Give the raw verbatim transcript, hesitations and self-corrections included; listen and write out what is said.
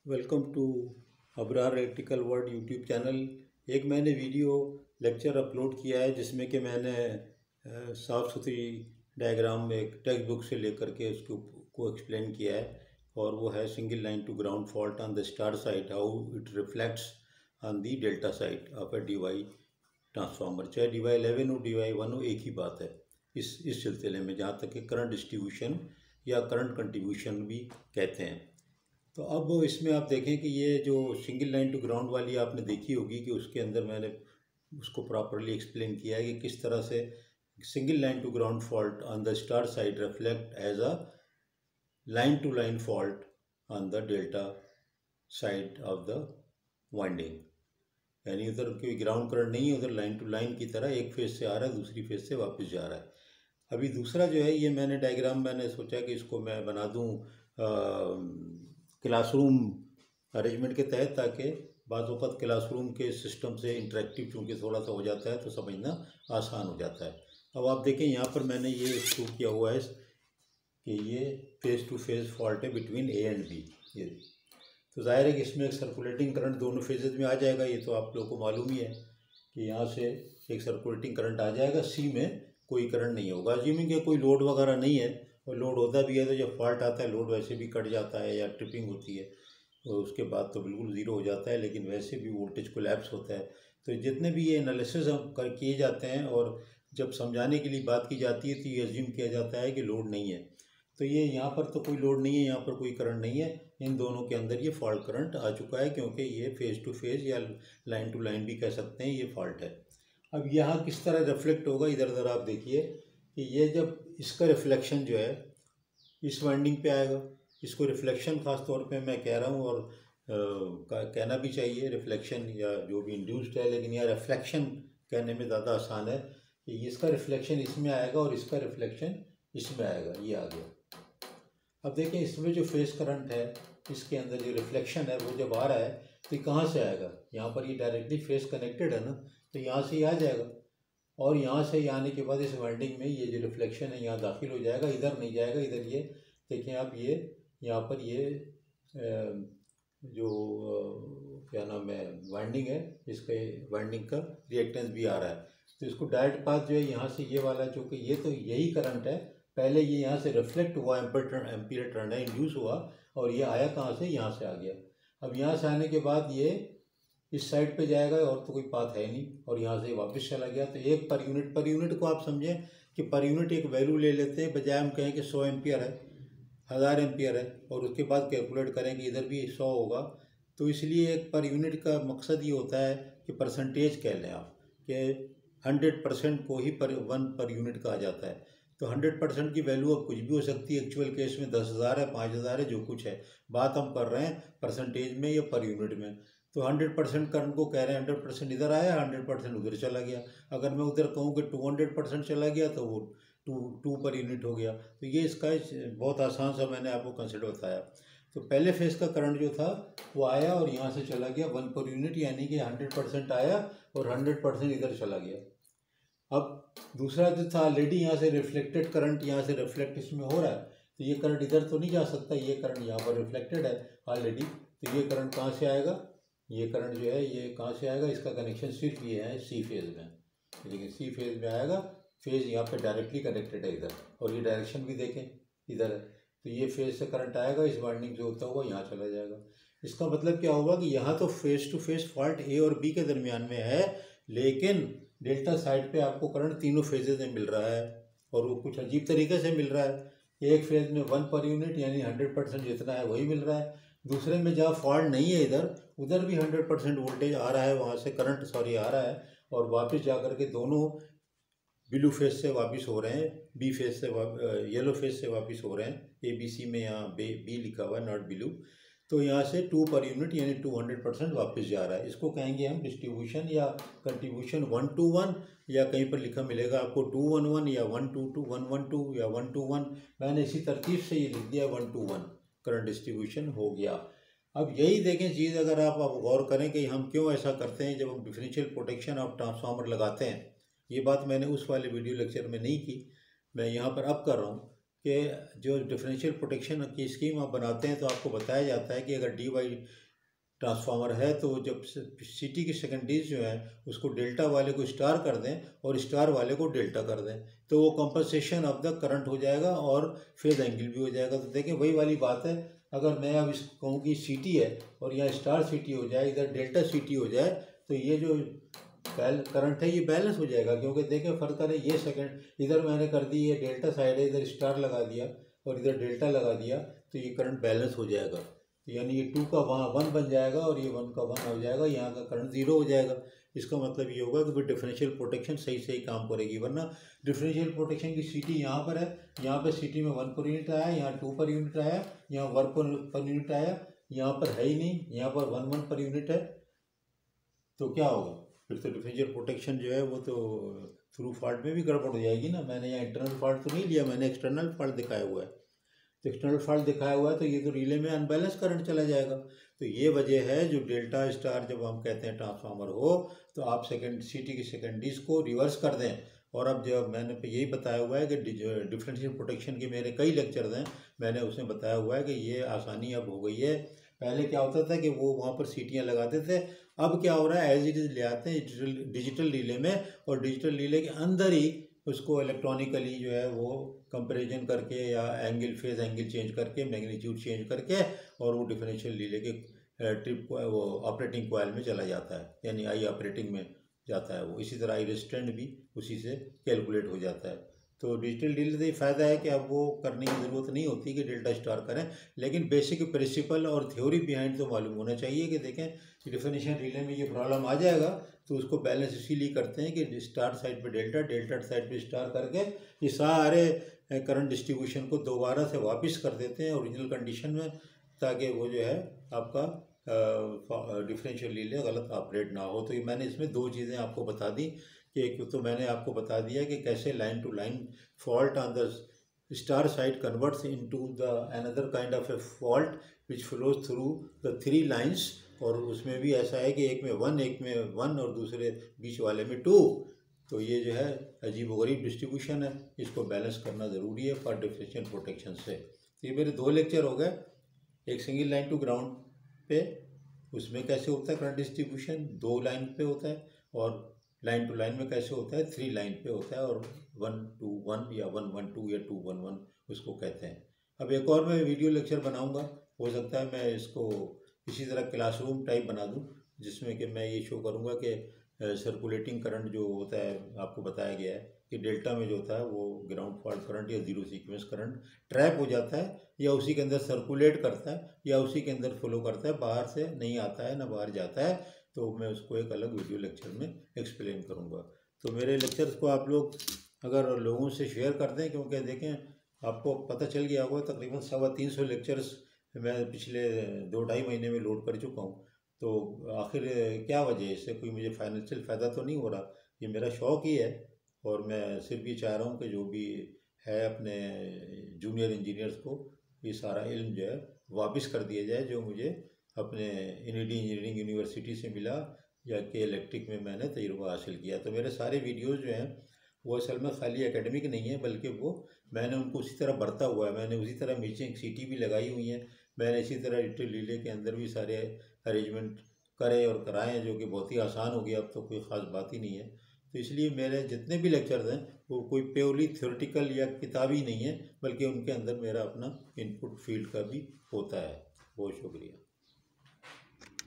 Welcome to Abrar electrical world YouTube channel. एक मैंने video lecture upload किया है जिसमें कि मैंने साफ़ सुथरी डायग्राम में एक टेक्स्ट बुक से लेकर के उसको को एक्सप्लेन किया है, और वो है single line to ground fault on the star side, how it reflects on the delta side of a D Y transformer. चाहे डी वाई इलेवन हो डी वाई वन हो, एक ही बात है इस इस सिलसिले में, जहाँ तक कि करंट डिस्ट्रीब्यूशन या करंट कंट्रीब्यूशन भी कहते हैं। तो अब इसमें आप देखें कि ये जो सिंगल लाइन टू ग्राउंड वाली आपने देखी होगी कि उसके अंदर मैंने उसको प्रॉपरली एक्सप्लेन किया है कि किस तरह से single line to ground fault on the star side reflect as a line to line fault on the delta side of the winding. यानी उधर कोई ग्राउंड करंट नहीं है, उधर लाइन टू लाइन की तरह एक फेज से आ रहा है, दूसरी फेज से वापस जा रहा है। अभी दूसरा जो है, ये मैंने डायग्राम मैंने सोचा कि इसको मैं बना दूँ क्लासरूम अरेंजमेंट के तहत, ताकि बाज़ वक़्त क्लासरूम के सिस्टम से इंटरेक्टिव चूँकि थोड़ा सा हो जाता है तो समझना आसान हो जाता है। अब आप देखें यहाँ पर मैंने ये शो किया हुआ है कि ये फेज़ टू फेज़ फॉल्ट है बिटवीन ए एंड बी। ये तो जाहिर है कि इसमें एक सर्कुलेटिंग करंट दोनों फेजेज में आ जाएगा। ये तो आप लोगों को मालूम ही है कि यहाँ से एक सर्कुलेटिंग करंट आ जाएगा, सी में कोई करंट नहीं होगा। अज्यूमिंग कि कोई लोड वगैरह नहीं है, और लोड होता भी है तो जब फॉल्ट आता है लोड वैसे भी कट जाता है या ट्रिपिंग होती है, और उसके बाद तो बिल्कुल ज़ीरो हो जाता है, लेकिन वैसे भी वोल्टेज कोलैप्स होता है। तो जितने भी ये एनालिसिस हम कर किए जाते हैं और जब समझाने के लिए बात की जाती है तो ये एज्यूम किया जाता है कि लोड नहीं है। तो ये यहाँ पर तो कोई लोड नहीं है, यहाँ पर कोई करंट नहीं है, इन दोनों के अंदर ये फॉल्ट करंट आ चुका है, क्योंकि ये फेज़ टू फेज़ या लाइन टू लाइन भी कह सकते हैं, ये फॉल्ट है। अब यहाँ किस तरह रिफ्लेक्ट होगा, इधर उधर आप देखिए कि ये जब इसका रिफ्लेक्शन जो है इस वाइंडिंग पे आएगा, इसको रिफ्लेक्शन ख़ास तौर पे मैं कह रहा हूँ, और आ, कहना भी चाहिए रिफ्लेक्शन या जो भी इंड्यूस्ड है, लेकिन यह रिफ्लेक्शन कहने में ज़्यादा आसान है कि इसका रिफ्लेक्शन इसमें आएगा और इसका रिफ्लेक्शन इसमें आएगा। ये आ गया। अब देखें इसमें जो फेस करंट है, इसके अंदर जो रिफ्लेक्शन है वो जब आ रहा है तो ये कहाँ से आएगा? यहाँ पर ये डायरेक्टली फेस कनेक्टेड है ना, तो यहाँ से ही आ जाएगा, और यहाँ से आने के बाद इस वाइंडिंग में ये जो रिफ्लेक्शन है यहाँ दाखिल हो जाएगा, इधर नहीं जाएगा। इधर ये देखें आप, ये यहाँ पर ये जो क्या नाम है वाइंडिंग है, इसके वाइंडिंग का रिएक्टेंस भी आ रहा है। तो इसको डायरेक्ट पाथ जो है यहाँ से ये वाला, चूँकि ये तो यही करंट है, पहले ये यहाँ से रिफ्लेक्ट हुआ, एम्पियर टर्न एम्पियर टर्न है, इंड्यूस हुआ, और ये आया कहाँ से? यहाँ से आ गया। अब यहाँ से आने के बाद ये इस साइड पे जाएगा, और तो कोई पाथ है नहीं, और यहाँ से वापस चला गया। तो एक पर यूनिट पर यूनिट को आप समझें कि पर यूनिट एक वैल्यू ले लेते हैं, बजाय हम कहें कि सौ एम्पियर है, हज़ार एम्पियर है, और उसके बाद कैलकुलेट करें कि इधर भी सौ होगा। तो इसलिए एक पर यूनिट का मकसद ये होता है कि परसेंटेज कह लें आप, कि हंड्रेड परसेंट को ही पर वन पर यूनिट कहा जाता है। तो हंड्रेड परसेंट की वैल्यू अब कुछ भी हो सकती है। एक्चुअल केस में दस हज़ार है, पाँच हज़ार है, जो कुछ है, बात हम कर रहे हैं परसेंटेज में या पर यूनिट में। तो हंड्रेड परसेंट करंट को कह रहे हैं हंड्रेड परसेंट इधर आया, हंड्रेड परसेंट उधर चला गया। अगर मैं उधर कहूँ कि टू हंड्रेड परसेंट चला गया तो वो टू टू पर यूनिट हो गया। तो ये इसका बहुत आसान सा मैंने आपको कंसेप्ट बताया। तो पहले फेज़ का करंट जो था वो आया और यहाँ से चला गया वन पर यूनिट, यानी कि हंड्रेड परसेंट आया और हंड्रेड परसेंट इधर चला गया। अब दूसरा जो था ऑलरेडी यहाँ से रिफ्लेक्टेड करंट, यहाँ से रिफ्लेक्ट इसमें हो रहा है, तो ये करंट इधर तो नहीं जा सकता, ये करंट यहाँ पर रिफ्लेक्टेड है ऑलरेडी। तो ये करंट कहाँ से आएगा? ये करंट जो है ये कहाँ से आएगा? इसका कनेक्शन सिर्फ ये है सी फेज़ में, लेकिन सी फेज़ में आएगा, फेज़ यहाँ पे डायरेक्टली कनेक्टेड है इधर, और ये डायरेक्शन भी देखें इधर है। तो ये फेज़ से करंट आएगा, इस वाइंडिंग जो होता हुआ यहाँ चला जाएगा। इसका मतलब क्या होगा कि यहाँ तो phase to phase fault A और बी के दरमियान में है, लेकिन डेल्टा साइड पे आपको करंट तीनों फेजेज में मिल रहा है, और वो कुछ अजीब तरीके से मिल रहा है। एक फेज़ में वन पर यूनिट यानी हंड्रेड परसेंट जितना है वही मिल रहा है, दूसरे में जहाँ फॉल्ट नहीं है इधर, उधर भी हंड्रेड परसेंट वोल्टेज आ रहा है, वहाँ से करंट सॉरी आ रहा है, और वापस जा कर के दोनों ब्लू फेज से वापस हो रहे हैं, बी फेज से येलो फेज से वापस हो रहे हैं। ए बी सी में यहाँ बे बी लिखा हुआ है, नॉट ब्लू। तो यहाँ से टू पर यूनिट यानी टू हंड्रेड परसेंट वापस जा रहा है। इसको कहेंगे हम डिस्ट्रीब्यूशन या कंट्रीब्यूशन वन टू वन, या कहीं पर लिखा मिलेगा आपको टू वन वन या one two two one one two या वन टू वन। मैंने इसी तरतीब से ये लिख दिया one two one, current distribution हो गया। अब यही देखें चीज़, अगर आप अब गौर करें कि हम क्यों ऐसा करते हैं जब हम डिफरेंशियल प्रोटेक्शन ऑफ ट्रांसफार्मर लगाते हैं। ये बात मैंने उस वाले वीडियो लेक्चर में नहीं की, मैं यहाँ पर अब कर रहा हूँ कि जो डिफरेंशियल प्रोटेक्शन की स्कीम आप बनाते हैं तो आपको बताया जाता है कि अगर डी वाई ट्रांसफार्मर है तो जब सिटी की सेकेंडरीज जो है उसको डेल्टा वाले को स्टार कर दें और स्टार वाले को डेल्टा कर दें तो वो कंपनसेशन ऑफ द करंट हो जाएगा और फेज एंगल भी हो जाएगा। तो देखें वही वाली बात है, अगर मैं अब इसको कहूँ कि सिटी है और यहाँ स्टार सिटी हो जाए, इधर डेल्टा सिटी हो जाए, तो ये जो करंट है ये बैलेंस हो जाएगा। क्योंकि देखें फ़र्क है, ये सेकंड इधर मैंने कर दी, ये डेल्टा साइड है, इधर स्टार लगा दिया और इधर डेल्टा लगा दिया, तो ये करंट बैलेंस हो जाएगा। यानी ये टू का वहाँ वन बन जाएगा और ये वन का वन हो जाएगा, यहाँ का करंट ज़ीरो हो जाएगा। इसका मतलब ये होगा कि फिर डिफरेंशियल प्रोटेक्शन सही सही काम करेगी। वरना डिफरेंशियल प्रोटेक्शन की सीटी यहाँ पर है, यहाँ पर सीटी में वन पर यूनिट आया, यहाँ टू पर यूनिट आया, यहाँ वन पर पर यूनिट आया, यहाँ पर है ही नहीं, यहाँ पर वन वन पर यूनिट है, तो क्या होगा फिर? तो डिफरेंशियल प्रोटेक्शन जो है वो तो थ्रू फॉल्ट में भी गड़बड़ हो जाएगी ना। मैंने यहाँ इंटरनल फॉल्ट तो नहीं लिया, मैंने एक्सटर्नल फॉल्ट दिखाया हुआ है। तो एक्सटर्नल फॉल्ट दिखाया हुआ है तो ये तो रिले में अनबैलेंस करंट चला जाएगा। तो ये वजह है जो डेल्टा स्टार जब हम कहते हैं ट्रांसफार्मर हो तो आप सेकेंड सिटी की सेकेंडरीज को रिवर्स कर दें। और अब जब मैंने यही बताया हुआ है कि डिफरेंशियल प्रोटेक्शन के मेरे कई लेक्चर्स हैं, मैंने उसमें बताया हुआ है कि ये आसानी अब हो गई है। पहले क्या होता था कि वो वहाँ पर सीटियाँ लगाते थे, अब क्या हो रहा है एज इट इज़ ले आते हैं डिजिटल डिजिटल रिले में, और डिजिटल रिले के अंदर ही उसको इलेक्ट्रॉनिकली जो है वो कंपैरिजन करके या एंगल फेज एंगल चेंज करके मैग्नीट्यूड चेंज करके और वो डिफरेंशियल रिले के ट्रिप को वो ऑपरेटिंग कॉइल में चला जाता है, यानी आई ऑपरेटिंग में जाता है वो। इसी तरह आई रेजिस्टेंट भी उसी से कैलकुलेट हो जाता है। तो डिजिटल रिले से फ़ायदा है कि अब वो करने की ज़रूरत नहीं होती कि डेल्टा स्टार करें, लेकिन बेसिक प्रिंसिपल और थ्योरी बिहाइंड तो मालूम होना चाहिए कि देखें डिफरेंशियल रिले में ये प्रॉब्लम आ जाएगा तो उसको बैलेंस इसीलिए करते हैं कि स्टार साइड पे डेल्टा, डेल्टा साइड पे स्टार करके ये सारे करंट डिस्ट्रीब्यूशन को दोबारा से वापस कर देते हैं ओरिजिनल कंडीशन में, ताकि वो जो है आपका डिफरेंशियल रिले गलत ऑपरेट ना हो। तो ये मैंने इसमें दो चीज़ें आपको बता दी कि एक तो मैंने आपको बता दिया कि कैसे line to line fault on the star side converts into the another kind of a fault which flows through the three lines, और उसमें भी ऐसा है कि एक में वन, एक में वन और दूसरे बीच वाले में टू। तो ये जो है अजीबोगरीब डिस्ट्रीब्यूशन है, इसको बैलेंस करना ज़रूरी है फॉर डिफरेंशियल प्रोटेक्शन से। तो ये मेरे दो लेक्चर हो गए, एक सिंगल लाइन टू ग्राउंड पे उसमें कैसे होता है करंट डिस्ट्रीब्यूशन, दो लाइन पे होता है, और लाइन टू लाइन में कैसे होता है, थ्री लाइन पे होता है, और वन टू वन या वन वन टू या टू वन वन उसको कहते हैं। अब एक और मैं वीडियो लेक्चर बनाऊंगा, हो सकता है मैं इसको इसी तरह क्लासरूम टाइप बना दूं, जिसमें कि मैं ये शो करूंगा कि सर्कुलेटिंग करंट जो होता है आपको बताया गया है कि डेल्टा में जो होता है वो ग्राउंड फॉल्ट करंट या जीरो सीक्वेंस करंट ट्रैप हो जाता है या उसी के अंदर सर्कुलेट करता है या उसी के अंदर फ्लो करता है, बाहर से नहीं आता है ना बाहर जाता है। तो मैं उसको एक अलग वीडियो लेक्चर में एक्सप्लेन करूँगा। तो मेरे लेक्चर्स को आप लोग अगर लोगों से शेयर कर दें, क्योंकि देखें आपको पता चल गया होगा तकरीबन सवा तीन सौ लेक्चर्स मैं पिछले दो ढाई महीने में लोड कर चुका हूँ। तो आखिर क्या वजह है, इससे कोई मुझे फाइनेंशियल फ़ायदा तो नहीं हो रहा, ये मेरा शौक़ ही है। और मैं सिर्फ ये चाह रहा हूँ कि जो भी है अपने जूनियर इंजीनियर्स को ये सारा इल्म जो है वापस कर दिया जाए, जो मुझे अपने इनईडी इंजीनियरिंग यूनिवर्सिटी से मिला या के इलेक्ट्रिक में मैंने तजुर्बा हासिल किया। तो मेरे सारे वीडियोस जो हैं वो असल में खाली एकेडमिक नहीं है, बल्कि वो मैंने उनको उसी तरह बरता हुआ है। मैंने उसी तरह नीचे सीटी भी लगाई हुई है, मैंने इसी तरह डिजिटल रिले के अंदर भी सारे अरेंजमेंट करे और कराए हैं, जो कि बहुत ही आसान हो गया, अब तो कोई ख़ास बात ही नहीं है। तो इसलिए मेरे जितने भी लेक्चर्स हैं वो कोई प्योरली थ्योरेटिकल या किताबी नहीं है, बल्कि उनके अंदर मेरा अपना इनपुट फील्ड का भी होता है। बहुत शुक्रिया।